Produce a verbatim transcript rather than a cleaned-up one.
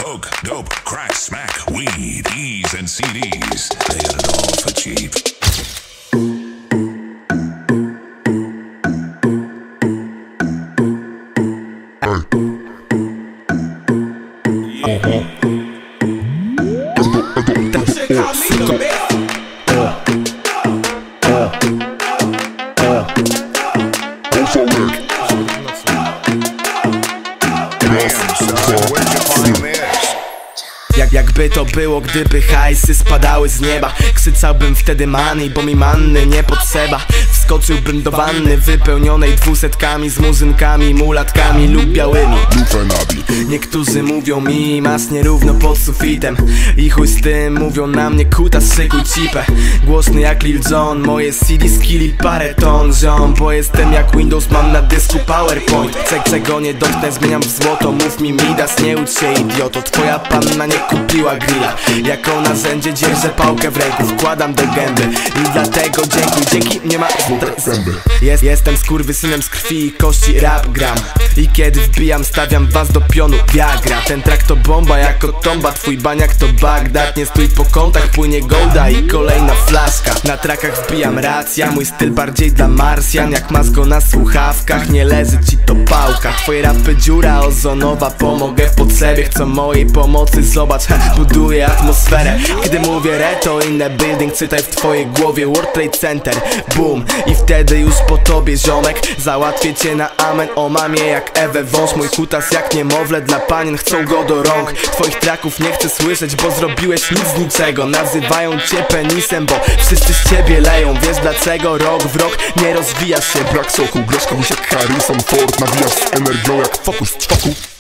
Coke, dope, crack, smack, weed, E's and C Ds. They got it all for cheap. Jak, jakby to było, gdyby hajsy spadały z nieba. Krzyczałbym wtedy money, bo mi manny nie potrzeba. Wskoczyłbym do wanny wypełnionej dwusetkami, z murzynkami, mulatkami lub białymi. Niektórzy mówią mi, masz nierówno pod sufitem. I chuj z tym, mówią na mnie kuta, szykuj cipę. Głośny jak Lil Jon, moje C D skilli parę ton, ziom. Bo jestem jak Windows, mam na dysku PowerPoint. Czego nie dotknę, zmieniam w złoto, mów mi Midas, nie ucz się idioto. Twoja panna nie kupiła grilla. Jako narzędzie dzierżę pałkę w ręku, wkładam do gęby. I dlatego dziękuj, dzięki nie ma zęby. Jest, Jestem skurwysynem z krwi i kości, rap gram. I kiedy wbijam, stawiam was do pionu Viagra. Ten track to bomba jako tomba, twój baniak to Bagdad. Nie stój po kątach, płynie golda i kolejna flaszka. Na trackach wbijam racja, mój styl bardziej dla Marsjan. Jak masz go na słuchawkach, nie leży ci to pałka. Twoje rapy dziura ozonowa, pomogę w potrzebie. Chcą mojej pomocy, zobacz, ha, buduję atmosferę. Gdy mówię re, to inne building, czytaj w twojej głowie World Trade Center, boom. I wtedy już po tobie, ziomek, załatwię cię na amen. O mamie jak Ewę wąż, mój kutas jak niemowlę dla panien, chcą go do rąk. Twoich traków nie chcę słyszeć, bo zrobiłeś nic z niczego. Nazywają cię penisem, bo wszyscy z ciebie leją. Wiesz dlaczego? Rok w rok nie rozwijasz się. Brak soku, greszka jak Harrison Ford. Nawijasz z energią jak fokus w czoku.